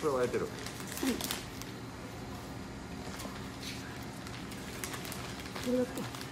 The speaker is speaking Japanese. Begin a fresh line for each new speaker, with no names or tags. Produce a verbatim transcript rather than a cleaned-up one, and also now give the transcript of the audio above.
これは焼いてる。
これだけ。